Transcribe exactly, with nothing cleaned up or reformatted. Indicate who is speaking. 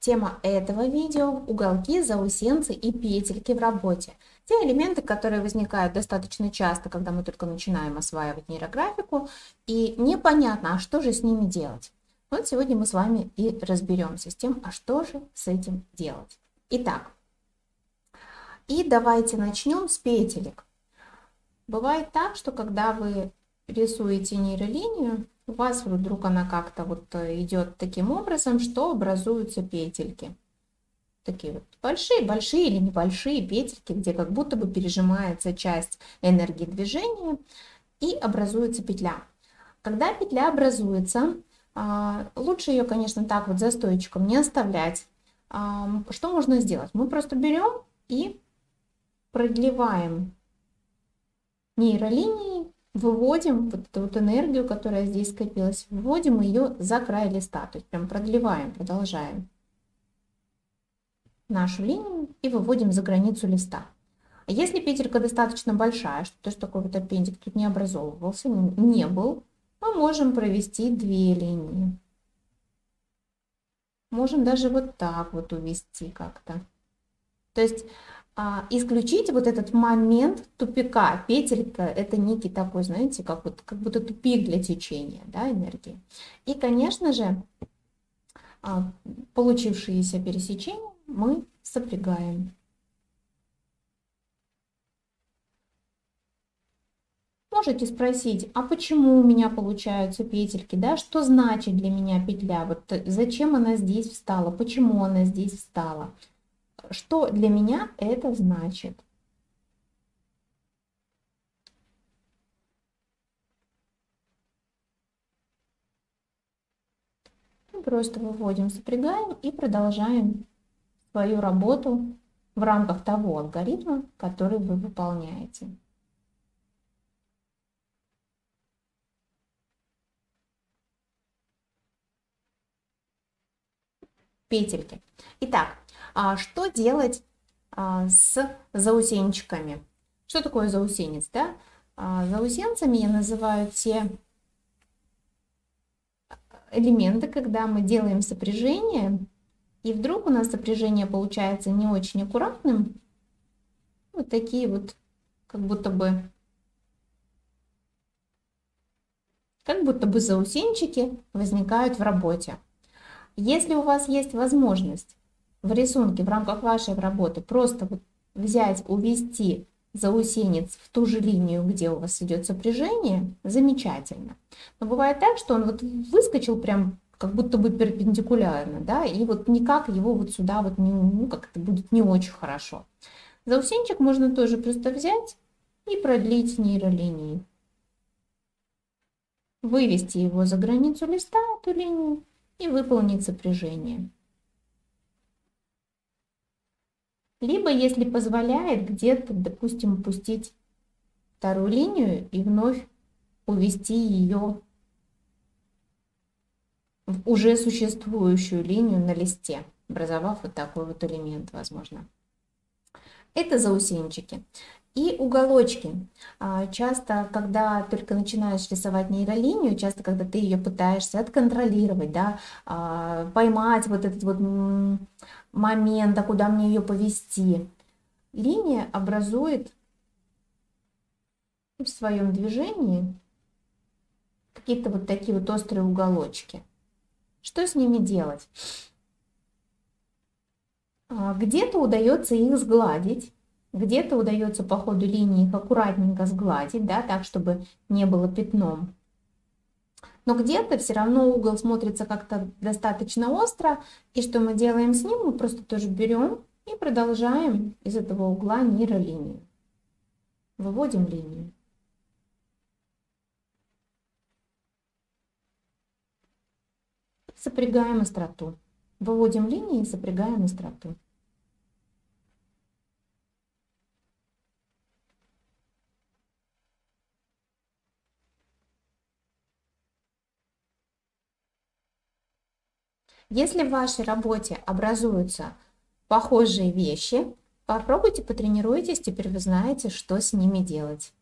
Speaker 1: Тема этого видео – уголки, заусенцы и петельки в работе. Те элементы, которые возникают достаточно часто, когда мы только начинаем осваивать нейрографику, и непонятно, а что же с ними делать. Вот сегодня мы с вами и разберемся с тем, а что же с этим делать. Итак, и давайте начнем с петелек. Бывает так, что когда вы рисуете нейролинию, у вас вдруг она как-то вот идет таким образом, что образуются петельки. Такие вот большие-большие или небольшие петельки, где как будто бы пережимается часть энергии движения и образуется петля. Когда петля образуется, лучше ее, конечно, так вот за стоечком не оставлять. Что можно сделать? Мы просто берем и продлеваем нейролинии, выводим вот эту вот энергию, которая здесь скопилась, выводим ее за край листа, то есть прям продлеваем, продолжаем нашу линию и выводим за границу листа. А если петелька достаточно большая, что то есть такой вот аппендик тут не образовывался, не был, мы можем провести две линии. Можем даже вот так вот увести как-то. То есть а, исключить вот этот момент тупика. Петелька — это некий такой, знаете, как, вот, как будто тупик для течения, да, энергии. И, конечно же, а, получившиеся пересечения мы сопрягаем. Можете спросить, а почему у меня получаются петельки, да, что значит для меня петля, вот зачем она здесь встала, почему она здесь встала. Что для меня это значит? Мы просто выводим, сопрягаем и продолжаем свою работу в рамках того алгоритма, который вы выполняете. Петельки. Итак, что делать с заусенчиками? Что такое заусенец? Да? Заусенцами я называю те элементы, когда мы делаем сопряжение, и вдруг у нас сопряжение получается не очень аккуратным. Вот такие вот, как будто бы, как будто бы заусенчики возникают в работе. Если у вас есть возможность в рисунке, в рамках вашей работы, просто вот взять, увести заусенец в ту же линию, где у вас идет сопряжение, замечательно. Но бывает так, что он вот выскочил прям как будто бы перпендикулярно, да, и вот никак его вот сюда вот не, ну, как это будет не очень хорошо. Заусенчик можно тоже просто взять и продлить нейролинии. Вывести его за границу листа, эту линию, и выполнить сопряжение. Либо, если позволяет, где-то, допустим, опустить вторую линию и вновь увести ее в уже существующую линию на листе, образовав вот такой вот элемент, возможно. Это заусенчики. И уголочки. Часто, когда только начинаешь рисовать нейролинию, часто, когда ты ее пытаешься отконтролировать, да, поймать вот этот вот момент, а куда мне ее повести, линия образует в своем движении какие-то вот такие вот острые уголочки. Что с ними делать? Где-то удается их сгладить. Где-то удается по ходу линии их аккуратненько сгладить, да, так, чтобы не было пятном. Но где-то все равно угол смотрится как-то достаточно остро. И что мы делаем с ним? Мы просто тоже берем и продолжаем из этого угла нейролинию. Выводим линию. Сопрягаем остроту. Выводим линии и сопрягаем остроту. Если в вашей работе образуются похожие вещи, попробуйте, потренируйтесь, теперь вы знаете, что с ними делать.